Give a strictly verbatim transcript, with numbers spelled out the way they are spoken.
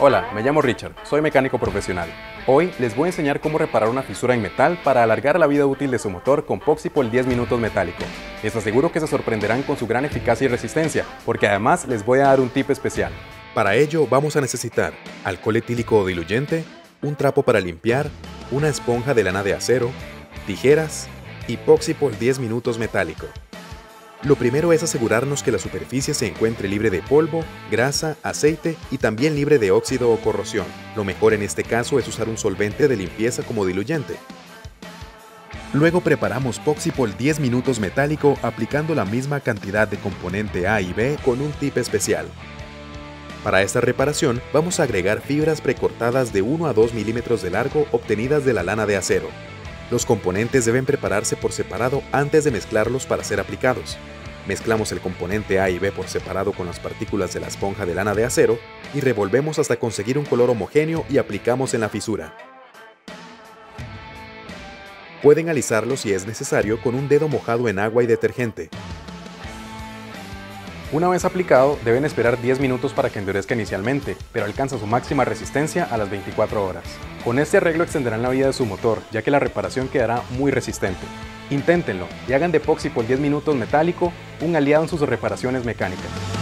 Hola, me llamo Richard, soy mecánico profesional. Hoy les voy a enseñar cómo reparar una fisura en metal para alargar la vida útil de su motor con Poxipol diez minutos metálico. Les aseguro que se sorprenderán con su gran eficacia y resistencia, porque además les voy a dar un tip especial. Para ello vamos a necesitar alcohol etílico o diluyente, un trapo para limpiar, una esponja de lana de acero, tijeras y Poxipol diez minutos metálico. Lo primero es asegurarnos que la superficie se encuentre libre de polvo, grasa, aceite y también libre de óxido o corrosión. Lo mejor en este caso es usar un solvente de limpieza como diluyente. Luego preparamos Poxipol diez minutos metálico aplicando la misma cantidad de componente A y B con un tip especial. Para esta reparación vamos a agregar fibras precortadas de uno a dos milímetros de largo obtenidas de la lana de acero. Los componentes deben prepararse por separado antes de mezclarlos para ser aplicados. Mezclamos el componente A y B por separado con las partículas de la esponja de lana de acero y revolvemos hasta conseguir un color homogéneo y aplicamos en la fisura. Pueden alisarlo si es necesario con un dedo mojado en agua y detergente. Una vez aplicado, deben esperar diez minutos para que endurezca inicialmente, pero alcanza su máxima resistencia a las veinticuatro horas. Con este arreglo extenderán la vida de su motor, ya que la reparación quedará muy resistente. Inténtenlo y hagan de Poxipol diez minutos metálico un aliado en sus reparaciones mecánicas.